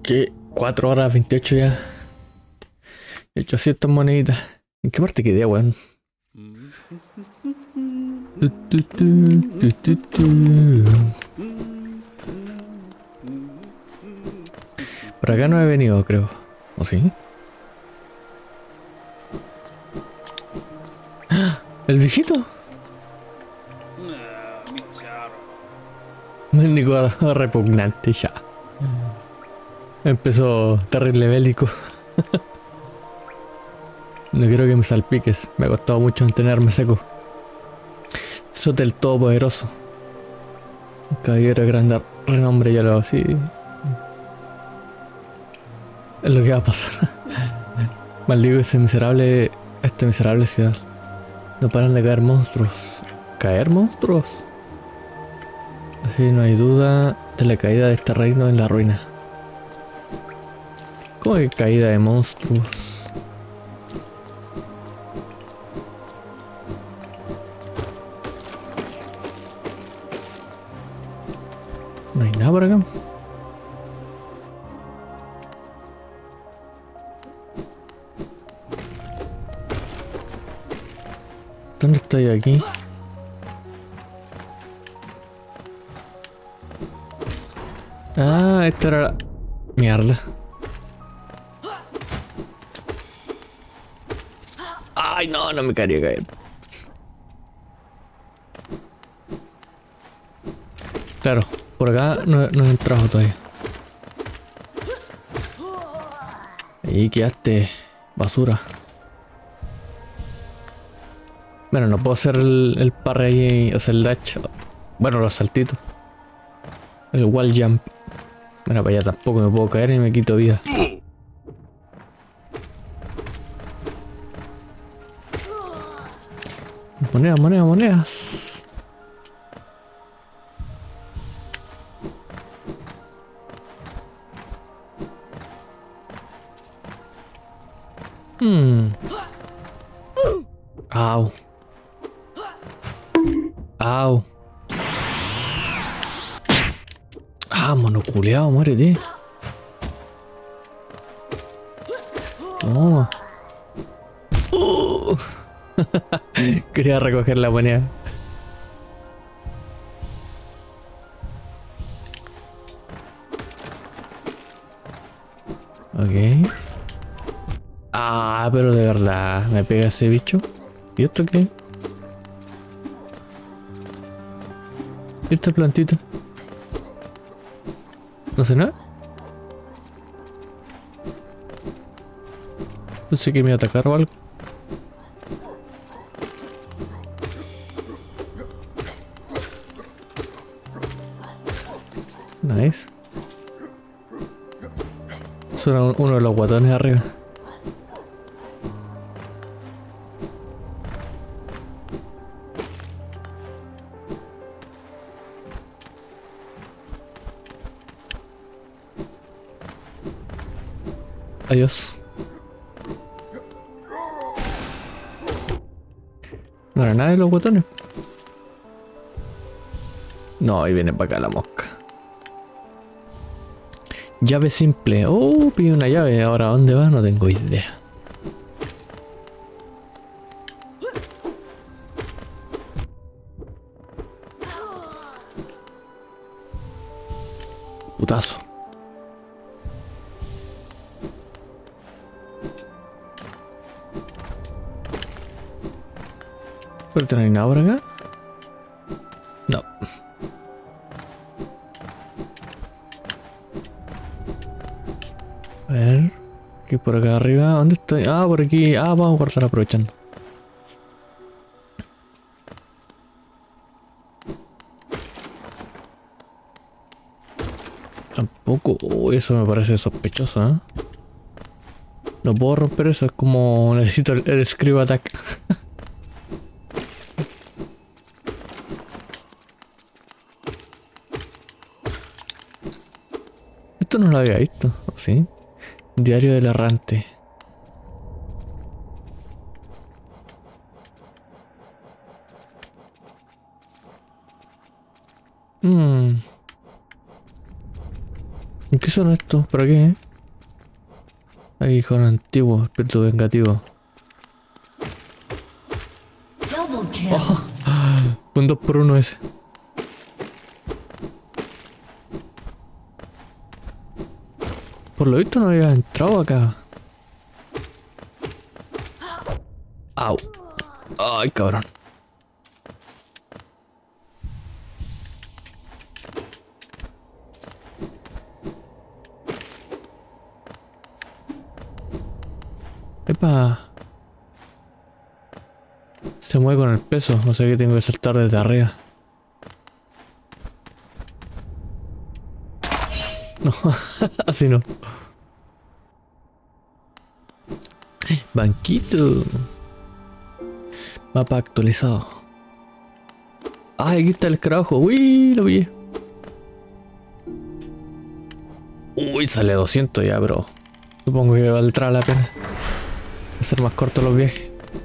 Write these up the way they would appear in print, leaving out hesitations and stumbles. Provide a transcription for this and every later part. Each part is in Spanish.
¿Qué? 4 horas 28 ya. 800 moneditas. ¿En qué parte quedé, weón? Tu, tu, tu, tu, tu, tu. Por acá no he venido, creo. ¿O sí? ¡Ah! ¿El viejito? Médico repugnante ya. Empezó terrible bélico. No quiero que me salpiques. Me ha costado mucho mantenerme seco. Soy el todopoderoso. Un caballero de gran renombre, ya lo así. Es lo que va a pasar. Maldigo esta miserable ciudad. No paran de caer monstruos. ¿Caer monstruos? Así no hay duda de la caída de este reino en la ruina. ¿Cómo que caída de monstruos? No hay nada por acá. ¿Dónde estoy aquí? Ah, esta era la... Mierda. Ay, no, no me quería caer. Claro, por acá no he entrado todavía. Ahí quedaste, basura. Bueno, no puedo hacer el parry ahí, hacer el dash. Bueno, los saltitos. El wall jump. Bueno, para allá tampoco me puedo caer y me quito vida. Monedas, monedas, monedas. Au. Au. Ah, monoculeado, muérete. No. Quería recoger la moneda. Ok. Ah, pero de verdad, me pega ese bicho. ¿Y esto qué? ¿Y esta plantita? ¿No sé nada? Pensé que me iba a atacar o algo. Nice. Suena uno de los guatones arriba. Adiós. No era nada de los botones. No, ahí viene para acá la mosca. Llave simple. Oh, pide una llave. Ahora, ¿a dónde va? No tengo idea. Putazo. ¿Pero no hay nada por acá? No. A ver. ¿Qué por acá arriba? ¿Dónde estoy? Ah, por aquí. Ah, vamos a estar aprovechando. Tampoco. Oh, eso me parece sospechoso, ¿eh? No puedo romper eso. Es como... Necesito el Screw Attack. Esto no lo había visto, ¿sí? Diario del errante. ¿Qué son estos? ¿Para qué? Aguijón antiguo, espíritu vengativo. Oh, un 2x1 ese. Por lo visto no había entrado acá. Au. Ay, cabrón. Epa. Se mueve con el peso, o sea que tengo que saltar desde arriba. No, así no. Banquito. Mapa actualizado. Ay, aquí está el escarabajo. Uy, lo pillé. Uy, sale 200 ya, bro. Supongo que valdrá la pena hacer más cortos los viajes.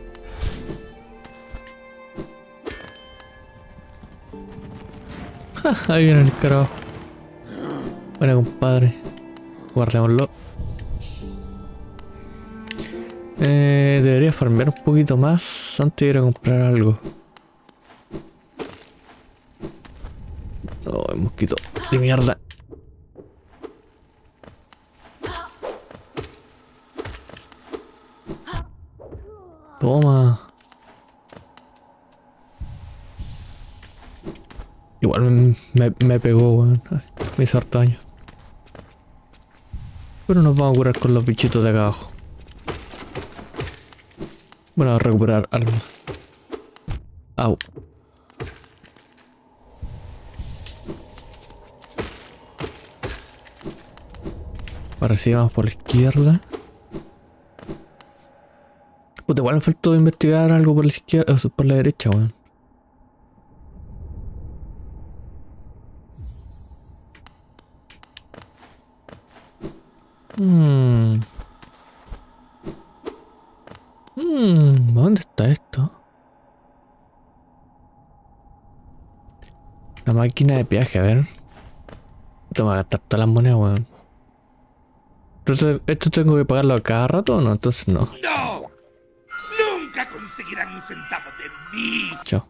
Ahí viene el escarabajo. Bueno, compadre. Guardémoslo. Debería farmear un poquito más antes de ir a comprar algo. Oh, el mosquito de mierda. Toma. Igual me pegó, weón. Me hizo harto daño. Pero nos vamos a curar con los bichitos de acá abajo. Bueno, a recuperar alma. Au. Ahora sí vamos por la izquierda. Puta, igual me faltó investigar algo por la izquierda, o por la derecha, weón. ¿Dónde está esto? La máquina de peaje, a ver. Esto me va a gastar todas las monedas, weón. Entonces, ¿esto tengo que pagarlo a cada rato o no? Entonces no. ¡No! ¡Nunca conseguirán un centavo de mí! Chao.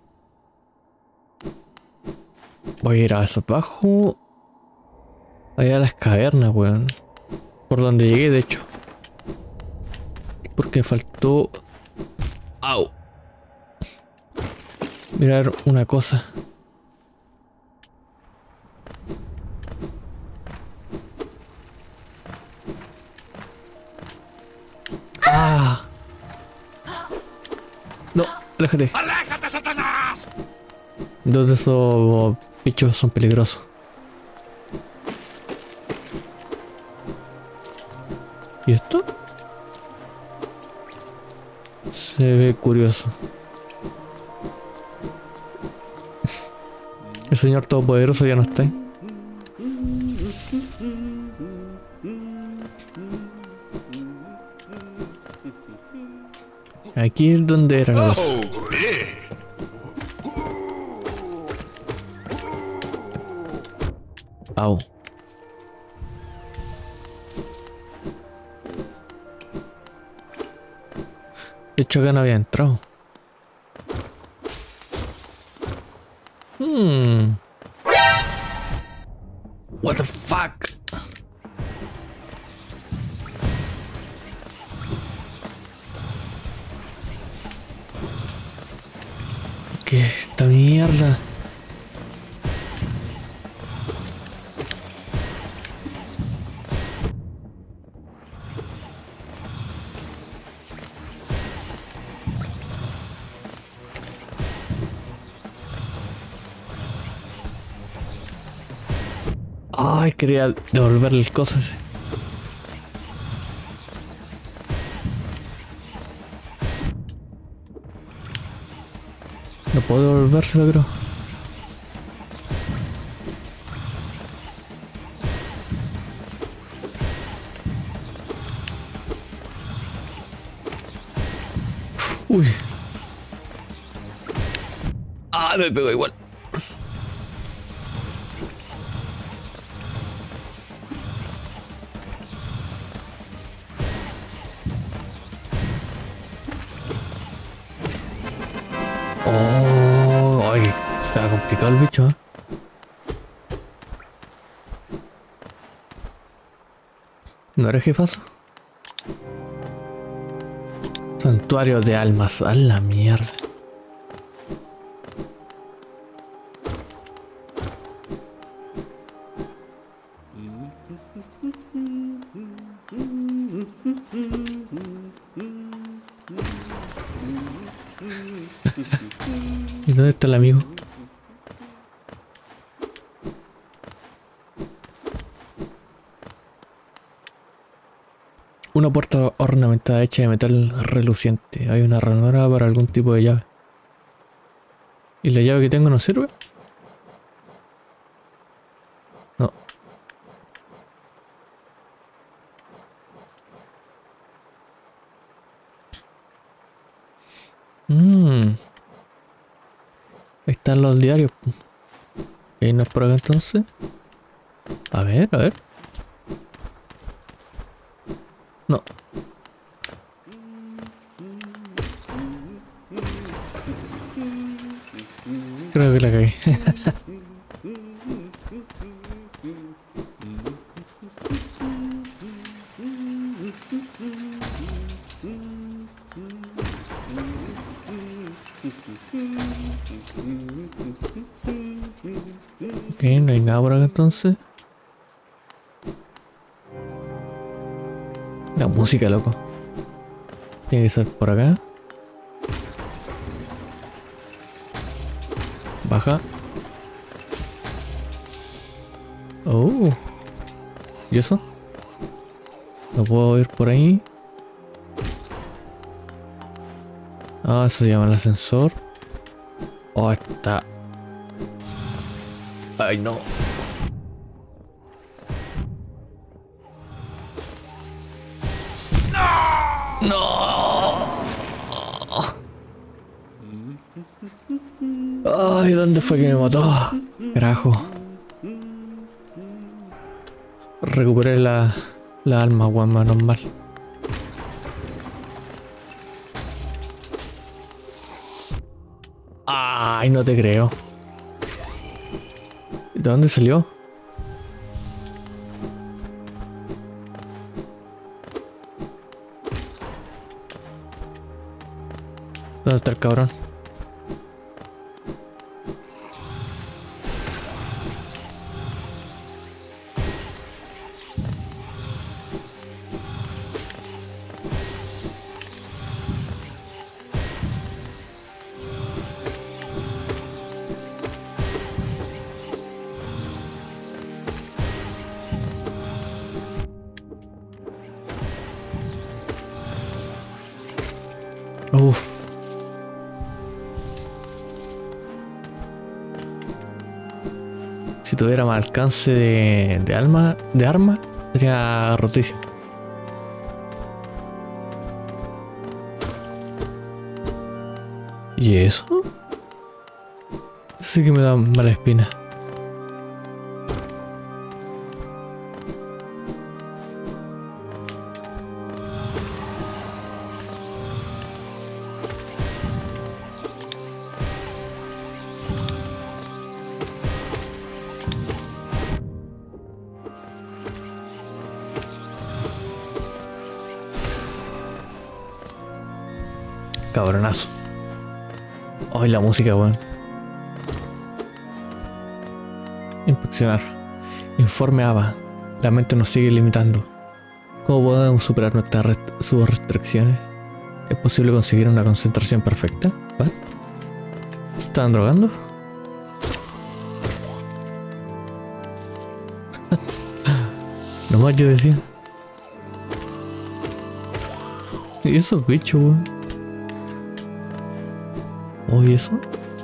Voy a ir a hacia abajo. Allá a las cavernas, weón. Por donde llegué, de hecho. Porque faltó... ¡Au! Mirar una cosa. ¡Ah! No, aléjate. ¡Aléjate, Satanás! Dos de esos bichos son peligrosos. ¿Y esto? Se ve curioso. El señor todopoderoso ya no está ahí. Aquí es donde era la cosa. Au. De hecho acá no había entrado. What the fuck? ¿Qué es esta mierda? Ay, quería devolverle el coso ese. No puedo devolvérselo, creo. Uy. Ah, me pegó igual. Está complicado el bicho, ¿eh? ¿No eres jefazo? Santuario de almas. A la mierda. ¿Y dónde está el amigo? Una puerta ornamentada hecha de metal reluciente. Hay una ranura para algún tipo de llave. ¿Y la llave que tengo no sirve? No. Ahí están los diarios. ¿Y no es por acá entonces? A ver, a ver. No. Creo que la cagué. Ok, no hay nada por acá entonces. La música, loco. Tiene que ser por acá. Baja. Oh. ¿Y eso? ¿No puedo ir por ahí? Ah, eso se llama el ascensor. Oh, está... Ay, no. ¡No! Ay, ¿dónde fue que me mató? Carajo. Recuperé la alma, weón, menos mal. Ay, no te creo. ¿De dónde salió? ¿Dónde está el cabrón? Uff. Si tuviera más alcance de arma, sería rotísimo. ¿Y eso? Sí que me da mala espina. Cabronazo. Ay, la música, weón. Inspeccionar. Informe ABA. La mente nos sigue limitando. ¿Cómo podemos superar sus restricciones? ¿Es posible conseguir una concentración perfecta? ¿What? ¿Se estaban drogando? Nomás yo decía. ¿Y esos bichos, weón? ¿Oh, y eso?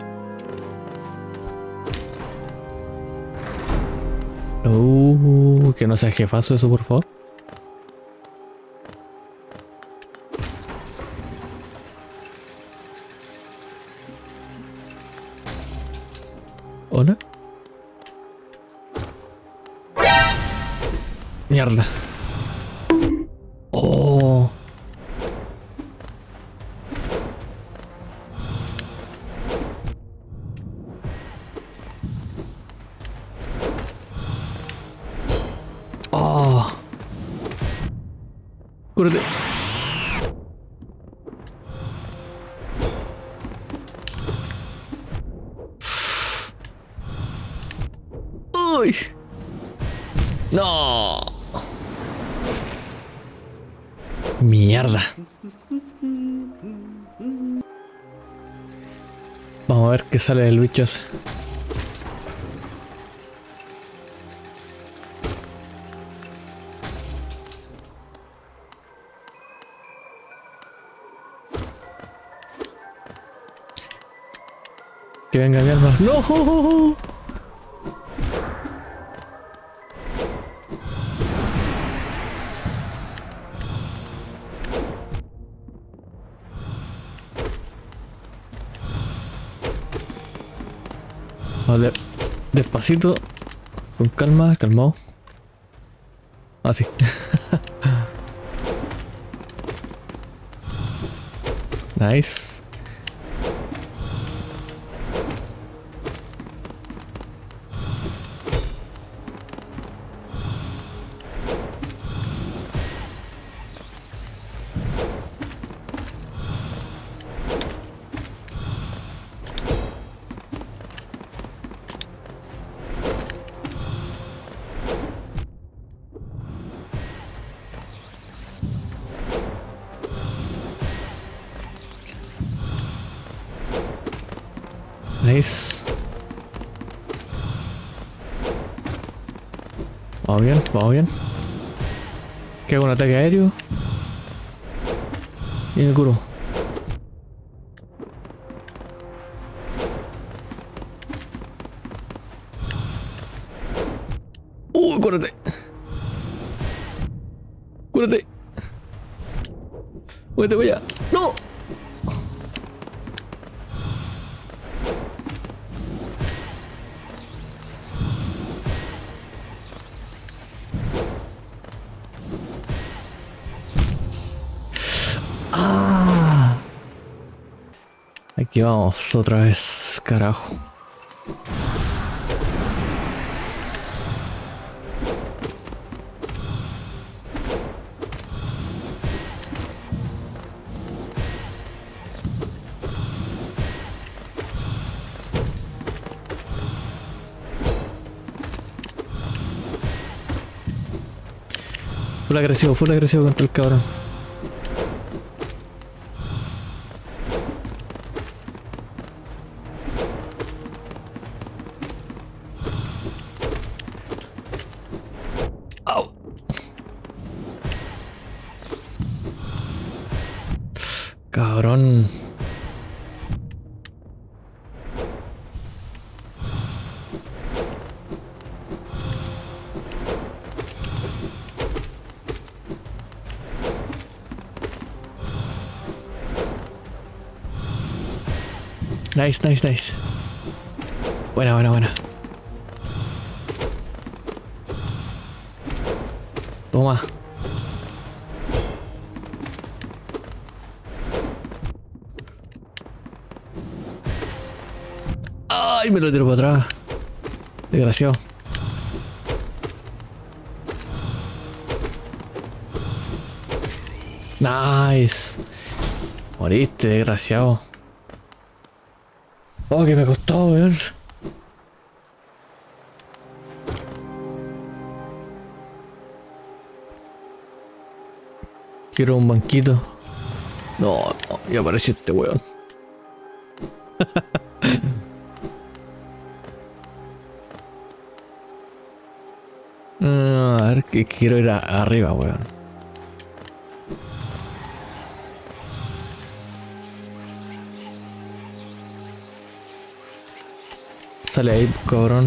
Que no sea jefazo eso, por favor. ¿Hola? Mierda. Oh. cúrate. Uy. No. Mierda. Vamos a ver qué sale del bicho ese. Que venga mi alma. ¡No! Vale, despacito, con calma, calmado. Así. Nice. Nice. Vamos bien, vamos bien. Que hago un ataque aéreo. Y me curo. Cúrate. Cúrate. Cúrate, voy a. ¡No! Aquí vamos otra vez, carajo. Full agresivo contra el cabrón. Au. Cabrón. Nice. Buena. Toma. Ay, me lo tiro para atrás. Desgraciado. Nice. Moriste, desgraciado. Oh, que me costó, weón. Quiero un banquito. No, ya apareció este weón. A ver, que quiero ir arriba, weón. Sale ahí, cabrón.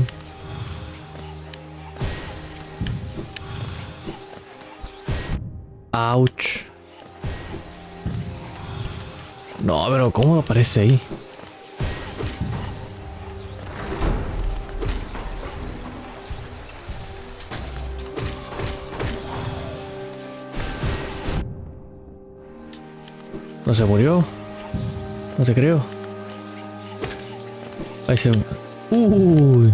Ouch. No, pero ¿cómo aparece ahí? ¿No se murió? No te creo. Ahí se... Uy.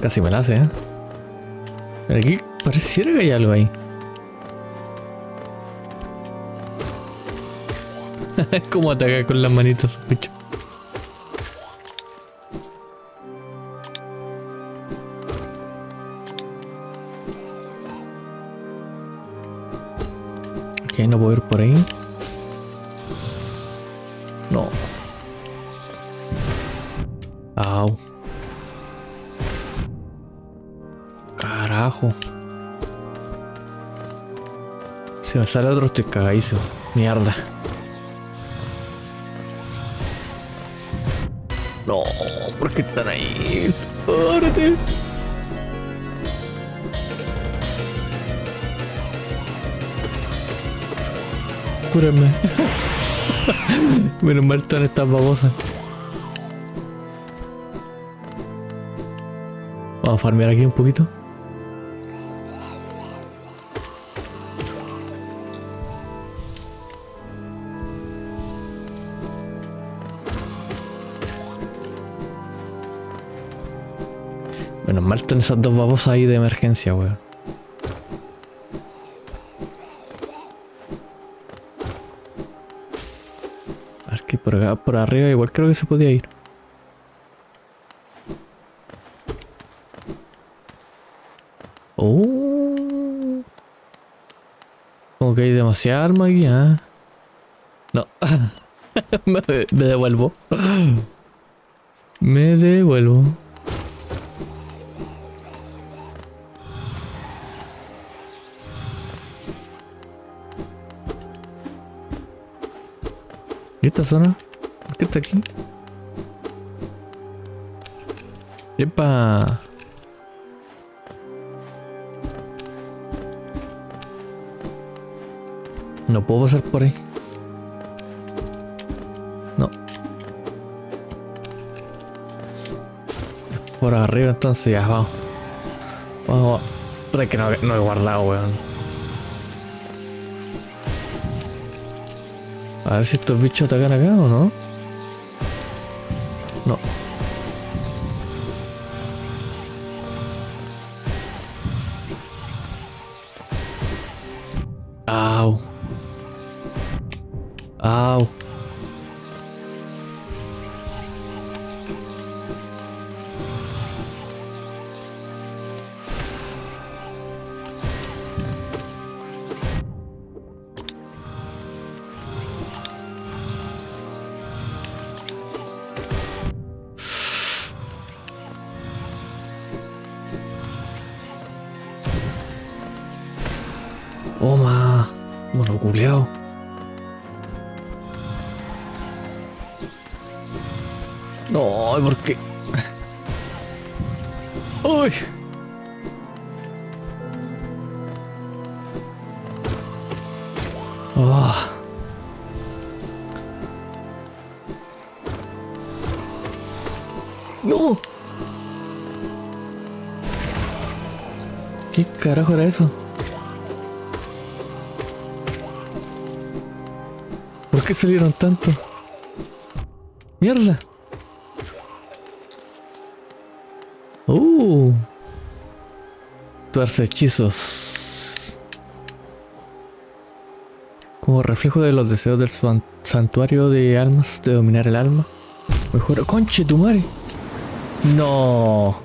Casi me la hace, ¿eh? Pero aquí pareciera que hay algo ahí. Es como atacar con las manitas, sospecho. Ok, no puedo ir por ahí. No. Au. Carajo. Si me sale otro estoy cagadísimo. Mierda. No, ¿por qué están ahí? ¡Párate! Cúrame. Menos mal están estas babosas. Vamos a farmear aquí un poquito. Menos mal están esas dos babosas ahí de emergencia, weón. A ver que por acá, por arriba igual creo que se podía ir. Oh. Como que hay demasiada arma aquí, ¿eh? No. me devuelvo. Me devuelvo. ¿Y esta zona? ¿Por qué está aquí? ¡Epa! No puedo pasar por ahí. No. Por arriba entonces ya, vamos. Vamos. Pero es que no he guardado, weón. A ver si estos bichos atacan acá o no. No. Au. Au. Toma, mono culeado. No, ¿por qué? ¡Uy! Oh. ¡No! ¿Qué carajo era eso? ¿Por qué salieron tanto? ¡Mierda! Tuerce hechizos. Como reflejo de los deseos del santuario de almas de dominar el alma. Mejor. ¡Conche tu madre! ¡No!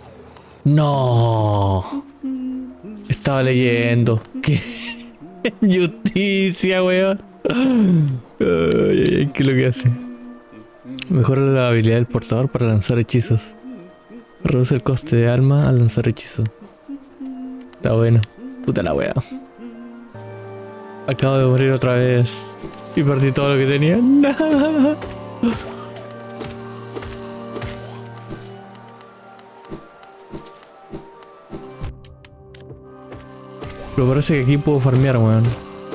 ¡No! Estaba leyendo. ¡Qué injusticia, weón! Ay, ¿qué es lo que hace? Mejora la habilidad del portador para lanzar hechizos. Reduce el coste de alma al lanzar hechizos. Está bueno. Puta la wea. Acabo de morir otra vez. Y perdí todo lo que tenía. No. Pero parece que aquí puedo farmear, weón.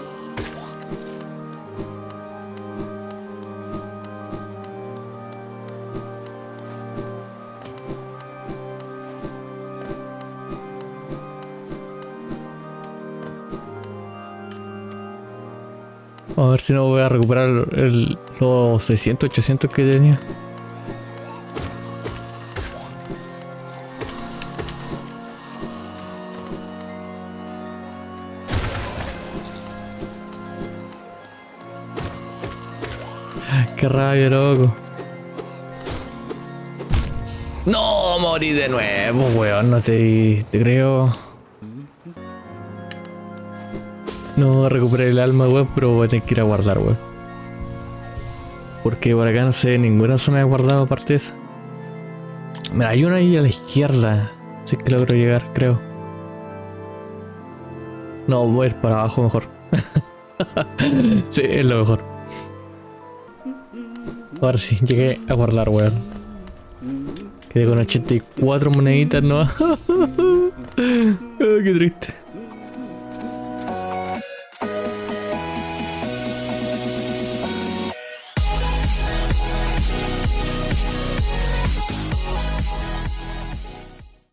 A ver si no voy a recuperar los 600, 800 que tenía. qué rabia, loco. No, morí de nuevo, weón. No te creo. No recuperé el alma, weón, pero voy a tener que ir a guardar, weón. Porque por acá no sé ninguna zona de guardado aparte de esa. Mira, hay una ahí a la izquierda. Si es que logro llegar, creo. No, voy a ir para abajo mejor. Sí, es lo mejor. Ahora sí, llegué a guardar, weón. Quedé con 84 moneditas, ¿no? Oh, qué triste.